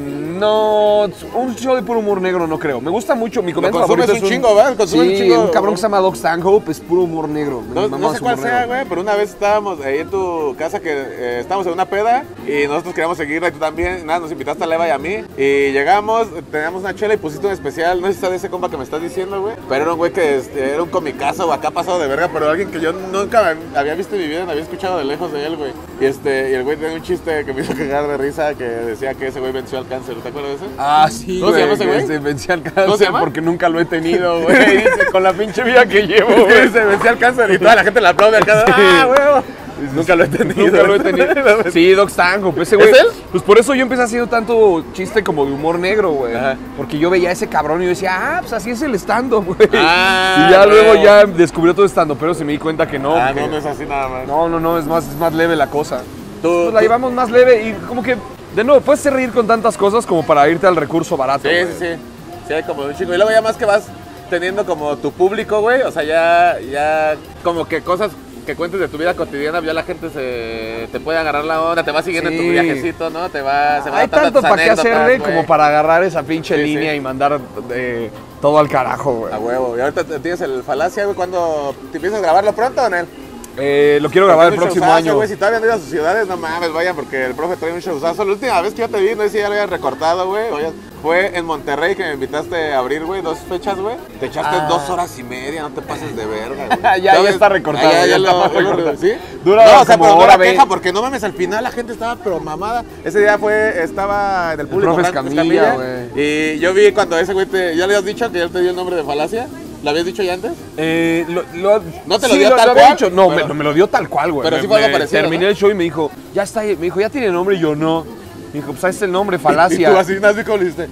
no, un show de puro humor negro no creo. Me gusta mucho, mi comediante Lo consumes favorito un es chingo, ¿verdad? Consumes sí, un chingo. un cabrón que se llama Doc Stanhope, es puro humor negro. Me No, mama no sé su cuál humor sea, negro. güey, pero una vez estábamos ahí en tu casa que eh, estábamos en una peda y nosotros queríamos seguirla y tú también. Nada, nos invitaste a Leva y a mí. Y llegamos, teníamos una chela y pusiste un especial. No sé si sabes ese compa que me estás diciendo, güey. Pero era un güey que este, era un comicazo, acá pasado de verga, pero alguien que yo nunca había visto en mi vida, no había escuchado de lejos de él, güey. Y, este, y el güey tenía un chiste que me hizo cagar de risa que decía que ese güey venció al cáncer. ¿Te acuerdas de eso? Ah, sí, ¿Cómo se llama ese que güey? Se vencí al ¿Cómo se cáncer llama? porque nunca lo he tenido, güey. Dice, con la pinche vida que llevo, güey. Se venció al cáncer y toda la gente le aplaude acá. ¡Ah, huevo! Nunca lo he tenido. Nunca lo he tenido. Sí, Doc Stanhope, ese güey. ¿Es él? Pues por eso yo empecé haciendo tanto chiste como de humor negro, güey. Ajá. Porque yo veía a ese cabrón y yo decía, ah, pues así es el stand-up, güey. Ah, y ya no. luego ya descubrió todo stand-up, pero se me di cuenta que no. Ah, que- no, no es así nada más. no, no, no, es más, es más leve la cosa. Tú, Pues la tú- llevamos más leve y como que, de nuevo, puedes reír con tantas cosas como para irte al recurso barato. Sí, güey. sí, sí. Sí, hay como un chingo. Y luego ya más que vas teniendo como tu público, güey. O sea, ya, ya como que cosas que cuentes de tu vida cotidiana, ya la gente se te puede agarrar la onda, te va siguiendo en tu Sí. viajecito, ¿no? Te va, se va Hay adaptando a tanto tus para qué anécdotas, hacerle güey. como para agarrar esa pinche Sí, línea sí. y mandar eh, todo al carajo, güey. A huevo. Y ahorita te- tienes el Falacia, güey. ¿Cuándo te empiezas a grabarlo pronto, Donel? Eh, lo quiero grabar el próximo año. Güey, si todavía han ido a sus ciudades, no mames, vayan, porque el profe trae un showzazo. La última vez que yo te vi, no sé si ya lo habías recortado, güey. o ya- Fue en Monterrey que me invitaste a abrir, güey, dos fechas, güey. Te echaste Ah. dos horas y media, no te pases de verga, güey. Ya, ya ¿Sabes? está recortado, Ah, ya, ya ya está lo, más ya lo- recortado. ¿Sí? Dura no, o sea, como pero no hora era veinte. queja, porque no mames, al final la gente estaba pero mamada. Ese día fue, estaba en el público. profe Franco Escamilla, Y yo vi cuando ese güey te, ¿ya le habías dicho que él te dio el nombre de Falacia? ¿Lo habías dicho ya antes? Eh, lo, lo- ¿No te lo sí, dio tal había cual? dicho. No, Pero- me, me lo dio tal cual, güey. Pero Me- sí fue algo me- parecido, Terminé ¿no? el show y me dijo, ya está, ahí. Me dijo, ¿ya tiene nombre? Y yo, no. Me dijo, pues ahí está el nombre, Y Falacia. tú así, así como le dijiste.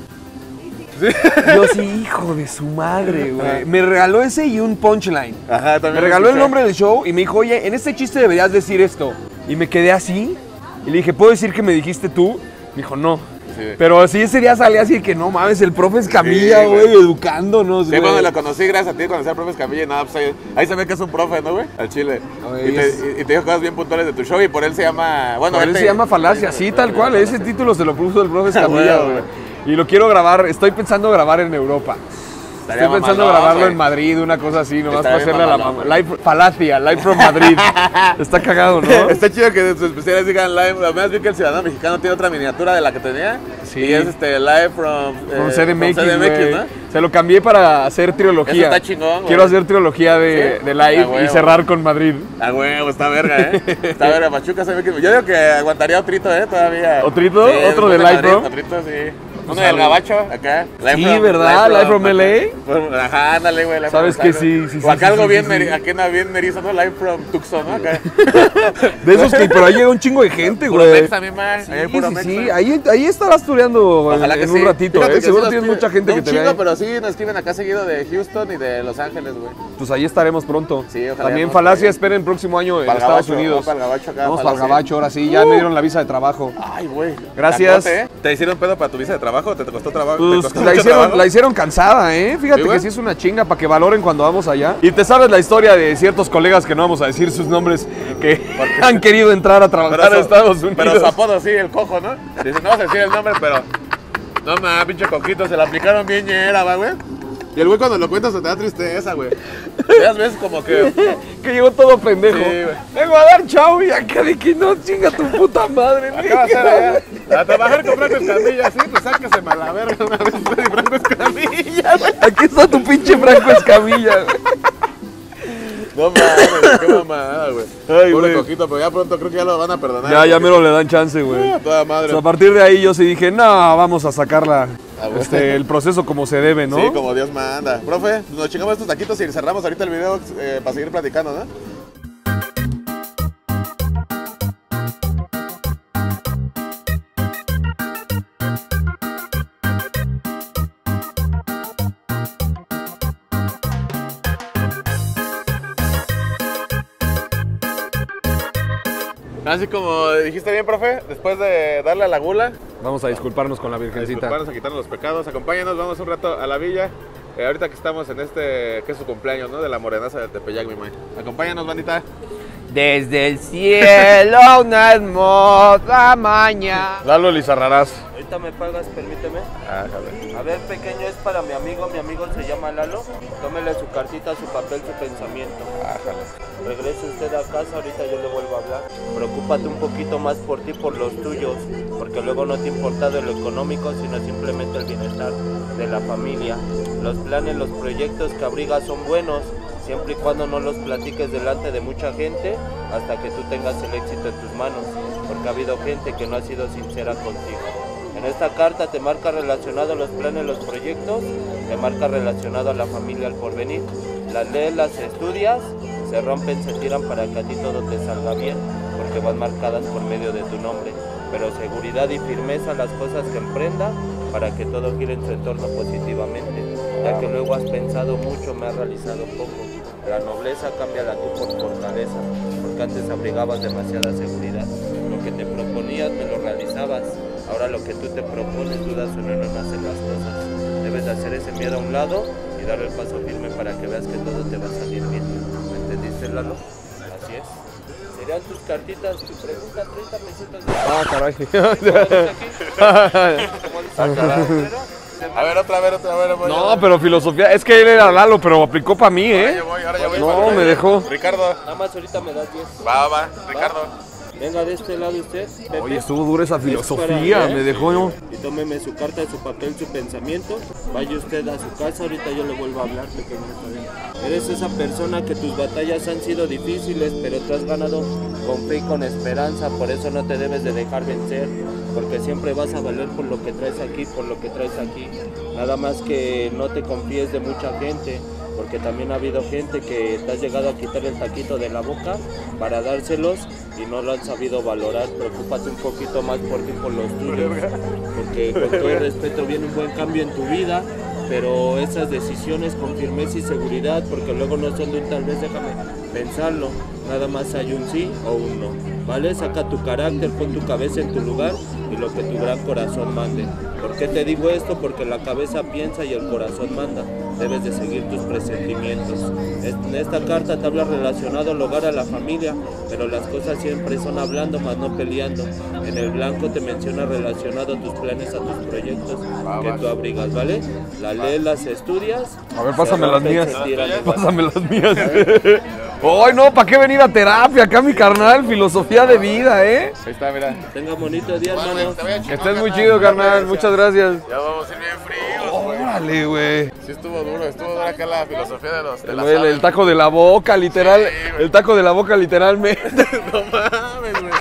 Yo sí, hijo de su madre, güey. Me regaló ese y un punchline. Ajá, también Me lo regaló el escuché. nombre del show y me dijo, oye, en este chiste deberías decir esto. Y me quedé así y le dije, ¿puedo decir que me dijiste tú? Me dijo, no. Sí. Pero así ese día salía así que no mames, el profe Escamilla, Sí, güey, güey. educándonos, Sí, güey. cuando lo conocí, gracias a ti, conocí al profe Escamilla y nada, pues ahí, ahí se ve que es un profe, ¿no, güey? Al chile. Ay, Y te, es- y- y te dijo cosas bien puntuales de tu show y por él se llama... Bueno, Por él te- se llama Falacia, sí, tal cual. Ese título se lo puso el profe Escamilla, güey. güey. Y lo quiero grabar, estoy pensando grabar en Europa. Estaría Estoy pensando mamalón, grabarlo güey. en Madrid, una cosa así, nomás Estaría para hacerle a la mamalón, mamá. güey. Live, Falacia, live from Madrid. Está cagado, ¿no? Está chido que sus especiales digan live. Además vi que el ciudadano mexicano tiene otra miniatura de la que tenía. Sí. Y es este live from, From eh, C D M X, from C D M X, güey. ¿no? Se lo cambié para hacer trilogía. Eso está chingón, güey. Quiero hacer trilogía de, ¿Sí? de live Ah, güey, y cerrar con Madrid. Ah, huevo, está verga, ¿eh? Está verga, Pachuca se ve que... Yo digo que aguantaría otrito, ¿eh? Todavía. ¿Otrito? Sí, ¿Otro uno de live, Madrid, bro? Otrito, sí. Uno del Gabacho, acá. Sí, ¿verdad? Live from L A. From- Ajá, ándale, güey. live ¿Sabes from- qué? Sí, sí, sí, O acá sí, algo sí, bien, sí, meri- sí. aquí anda bien merizo, ¿no? Live from Tucson, ¿no? Acá. De esos que, pero ahí llega un chingo de gente, Puro güey. mex también, más. Sí, Ahí hay puro sí, mex, sí. ¿no? Ahí, ahí estarás tureando Ojalá en, que en sí. un ratito, Fíjate ¿eh? que Seguro sí tienes nos mucha piden- gente no que un te chingo, ve. ahí. pero sí nos escriben acá seguido de Houston y de Los Ángeles, güey. Pues ahí estaremos pronto. Sí, ojalá También ya Falacia, nos- esperen próximo año en Para el Estados Gabacho, Unidos. vamos para el Gabacho acá, Vamos para el Falacia. Gabacho, ahora sí. Ya me dieron la visa de trabajo. Ay, güey. Gracias. Tacote, ¿eh? ¿Te hicieron pedo para tu visa de trabajo o te costó trabajo? ¿Te Pues costó la mucho hicieron, trabajo? la hicieron cansada, ¿eh? Fíjate ¿Sí, que güey? sí es una chinga para que valoren cuando vamos allá. Y te sabes la historia de ciertos colegas que no vamos a decir sus nombres que han querido entrar a trabajar Pero a su- Estados Unidos. Pero su apodo sí, el cojo, ¿no? Dice, no vamos a decir el nombre, pero... No mames, pinche coquito, se la aplicaron bien ñera, va, güey. Y el güey cuando lo cuenta se te da tristeza, güey. Ya ves como que... Que llegó todo pendejo. Sí, güey. Vengo a dar chau y acá de que no chinga tu puta madre. Acá va a ser allá. A trabajar con Franco Escamilla, sí, pues sáquese a la verga una vez Freddy Franco Escamilla, güey. Aquí está tu pinche Franco Escamilla. güey. No mames, qué mamada, güey. Ay, Pobre güey. coquito, pero ya pronto creo que ya lo van a perdonar. Ya, ya porque- mero le dan chance, güey. Ah, toda madre. O sea, a partir de ahí yo sí dije, no, vamos a sacarla, Ah, güey. este, el proceso como se debe, ¿no? Sí, como Dios manda. Profe, nos chingamos estos taquitos y cerramos ahorita el video eh, para seguir platicando, ¿no? Así como dijiste bien, profe, después de darle a la gula, Vamos a disculparnos con la a Virgencita. disculparnos, a quitarnos los pecados. Acompáñanos, vamos un rato a la villa. Eh, ahorita que estamos en este, que es su cumpleaños, ¿no? De la morenaza de Tepeyac, mi mae. Acompáñanos, bandita. Desde el cielo una hermosa mañana. Lalo Lizarrarás. Ahorita me pagas, permíteme. Ah, joder. A ver, pequeño, es para mi amigo. Mi amigo se llama Lalo. Tómele su cartita, su papel, su pensamiento. Ah, joder. Regrese usted a casa, ahorita yo le vuelvo a hablar. Preocúpate un poquito más por ti, por los tuyos, porque luego no te importa de lo económico, sino simplemente el bienestar de la familia. Los planes, los proyectos que abrigas son buenos, siempre y cuando no los platiques delante de mucha gente hasta que tú tengas el éxito en tus manos, porque ha habido gente que no ha sido sincera contigo. En esta carta te marca relacionado a los planes, los proyectos, te marca relacionado a la familia, al porvenir. Las lees, las estudias, se rompen, se tiran para que a ti todo te salga bien, porque van marcadas por medio de tu nombre. Pero seguridad y firmeza las cosas que emprenda para que todo gire en su entorno positivamente, ya que luego has pensado mucho, me has realizado poco. La nobleza cámbiala tú por fortaleza, porque antes abrigabas demasiada seguridad. Lo que te proponías me lo realizabas, ahora lo que tú te propones dudas o no en hacer las cosas. Debes de hacer ese miedo a un lado y dar el paso firme para que veas que todo te va a salir bien. ¿Me entendiste, Lalo? Así es. Serían tus cartitas, tu pregunta, treinta pesitos de... Ah, caray. ¿Cómo dice? A ver, otra vez, otra vez. Voy No, a... pero filosofía, es que él era Lalo, pero aplicó para mí, Ahora ¿eh? ya voy, ahora ya voy. No, Ahora me ya- dejó. Ricardo. Nada más ahorita me das diez. Va, va, Ricardo. Venga de este lado usted, Pepe. Oye, estuvo dura esa Es filosofía, para- me dejó yo. Y tómeme su carta, su papel, su pensamiento. Vaya usted a su casa, ahorita yo le vuelvo a hablar, pequeño. Eres esa persona que tus batallas han sido difíciles, pero tú has ganado con fe y con esperanza. Por eso no te debes de dejar vencer, porque siempre vas a valer por lo que traes aquí, por lo que traes aquí. Nada más que no te confíes de mucha gente, porque también ha habido gente que te has llegado a quitar el taquito de la boca para dárselos y no lo han sabido valorar. Preocúpate un poquito más por ti, por los tuyos, porque con todo el respeto viene un buen cambio en tu vida, pero esas decisiones con firmeza y seguridad, porque luego no son de un tal vez, déjame pensarlo, nada más hay un sí o un no, ¿vale? Saca tu carácter, pon tu cabeza en tu lugar y lo que tu gran corazón mande. ¿Por qué te digo esto? Porque la cabeza piensa y el corazón manda. Debes de seguir tus presentimientos. En esta carta te habla relacionado al hogar, a la familia, pero las cosas siempre son hablando más no peleando. En el blanco te menciona relacionado a tus planes, a tus proyectos que tú abrigas, ¿vale? La lees, las estudias. A ver, se pásame las rompen, mías. se tiran. Pásame las mías. Ay, no, ¿para qué venir a terapia? Acá mi carnal, filosofía de vida, ¿eh? Ahí está, mira. Tenga bonito día, hermano. Que estés muy chido, carnal. Muchas gracias. Ya vamos a ir bien fríos, güey. Órale, güey. Sí estuvo duro, estuvo dura acá la filosofía de los... de El, las el- el aves. taco de la boca, literal. Sí, güey. El taco de la boca, literalmente. No mames, güey.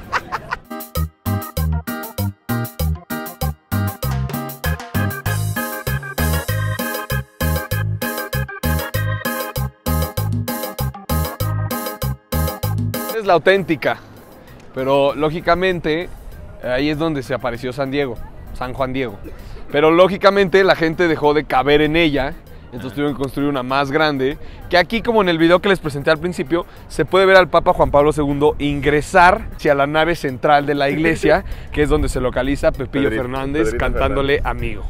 Es la auténtica. Pero lógicamente, ahí es donde se apareció San Diego, San Juan Diego. Pero lógicamente la gente dejó de caber en ella, entonces tuvieron que construir una más grande, que aquí, como en el video que les presenté al principio, se puede ver al Papa Juan Pablo segundo ingresar hacia la nave central de la iglesia, que es donde se localiza Pepillo Pedrito- Fernández Pedrito cantándole Amigo.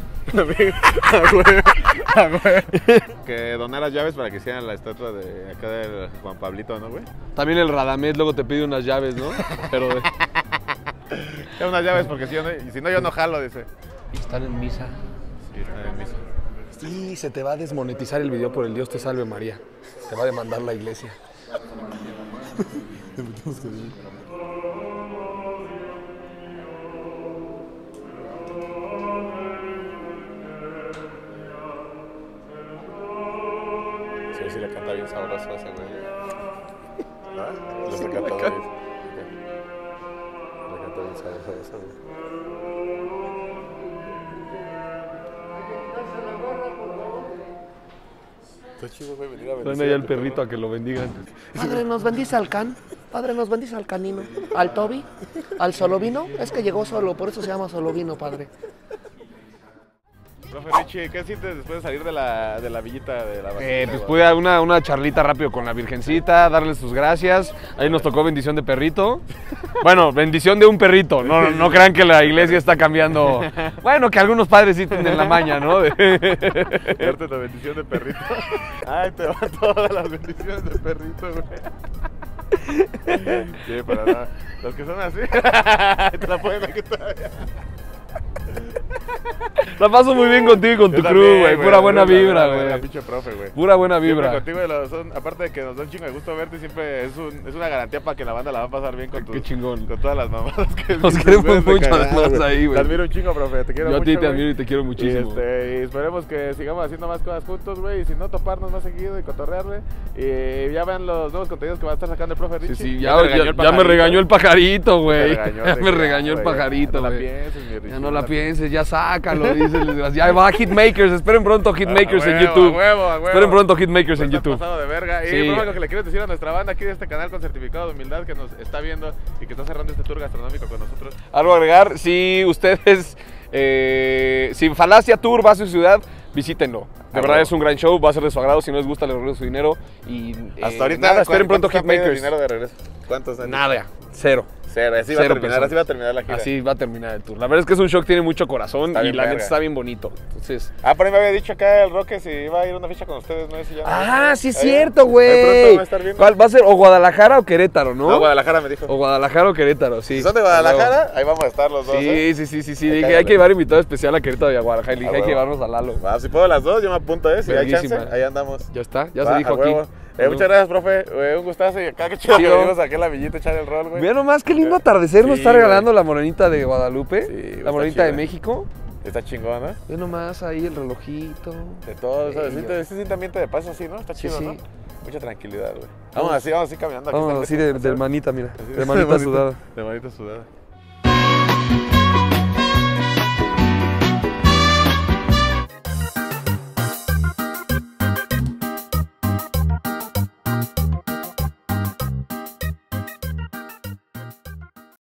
Que donaras llaves para que hicieran la estatua de acá del Juan Pablito, ¿no, güey? También el Radamés luego te pide unas llaves, ¿no? Pero de- Ya unas llaves porque si, yo no, y si no yo no jalo, dice. están en misa. Sí, está en misa. Sí, se te va a desmonetizar el video por el Dios te salve María. Te va a demandar la iglesia. Sí, sí, le canta bien sabroso a ese güey. ¿Ah? Le canta bien. Le canta bien sabroso a ese güey. Está chido, güey, venir a Traen bendecir allá a el tu perrito a que lo bendigan. Padre, nos bendice al can. Padre, nos bendice al canino. Al Toby. Al Solovino. Es que llegó solo, por eso se llama Solovino, padre. Profe Richie, ¿qué sientes después de salir de la, de la villita de la Eh, pues pude dar una, una charlita rápido con la Virgencita, darle sus gracias. Ahí nos tocó bendición de perrito. Bueno, bendición de un perrito. No, no, no crean que la iglesia está cambiando. Bueno, que algunos padres sí tienen la maña, ¿no? De... Darte la bendición de perrito. Ay, te van todas las bendiciones de perrito, güey. Sí, pero no. Los que son así, te la pueden aquí todavía. La paso muy bien contigo y con tu crew, güey. Pura buena vibra, güey. Pinche profe, güey. Pura buena vibra. Contigo, los, son, aparte de que nos da un chingo de gusto verte, siempre es, un, es una garantía para que la banda la va a pasar bien con tus, Qué chingón. Con todas las mamadas que nos queremos mucho además ahí, güey. Te admiro un chingo, profe. Te quiero Yo mucho. Yo a ti te wey. admiro y te quiero muchísimo. Y, este, y esperemos que sigamos haciendo más cosas juntos, güey. Y si no, toparnos más seguido y cotorrearle. Y ya vean los nuevos contenidos que va a estar sacando el profe Richie. Sí, sí, ya, ya, me, ya, ya me regañó el pajarito, güey. Ya me regañó el pajarito, güey. No la wey. pienses, mi Richie. Ya no la pienses, ya sácalo, dice el desgraciado. Ya va Hitmakers, esperen pronto Hitmakers en YouTube. A huevo, a huevo. Esperen pronto Hitmakers en YouTube. Pasado de verga. Sí. Y por algo que le quiero decir a nuestra banda aquí de este canal con certificado de humildad que nos está viendo y que está cerrando este tour gastronómico con nosotros. Algo a agregar, si ustedes, eh, si Falacia Tour va a su ciudad, visítenlo. De ah, verdad bueno. es un gran show, va a ser de su agrado. Si no les gusta, les regreso su dinero. Y eh, hasta ahorita, nada, esperen pronto Hitmakers. Hitmakers. dinero de regreso? ¿Cuántos años? Nada, cero. Cero, así va a terminar, personas. así va a terminar la gira. Así va a terminar el tour. La verdad es que es un show que tiene mucho corazón Está y bien la verga. neta está bien bonito. Entonces, Ah, por ahí me había dicho acá el Roque si iba a ir a una fecha con ustedes, ¿no? Si ya no ah, sí es Ahí- cierto, ahí pronto güey. va a estar viendo. ¿Cuál va a ser? O Guadalajara o Querétaro, ¿no? No, Guadalajara me dijo. O Guadalajara o Querétaro, sí. Si son de Guadalajara, ahí vamos a estar los dos. Sí, ¿eh? sí, sí, sí, sí. Acá Dije, ya hay le- que llevar invitado especial a Querétaro y a Guadalajara. Y le dije, A hay que huevo. llevarnos a Lalo. Va, si puedo las dos, yo me apunto, ¿eh? Si hay chance, Verguísima. ahí andamos. Ya está, ya Va, se dijo a huevo. aquí. Eh, muchas gracias, profe. Eh, un gustazo. Y acá qué chido que Chido. venimos aquí a la villita a echar el rol, güey. Mira nomás, qué lindo atardecer nos Sí, está regalando güey. la morenita de Guadalupe. Sí, la está morenita de chida. México. Está chingón, ¿no? Ve nomás ahí el relojito. De todo eso. Bello. Ese ese siente ambiente de paz así, ¿no? Está Sí, chido, sí. ¿no? Mucha tranquilidad, güey. Vamos así, vamos así caminando. Aquí Vamos está el así beso, de, ¿no? de manita, mira. Así De manita sudada. De manita sudada.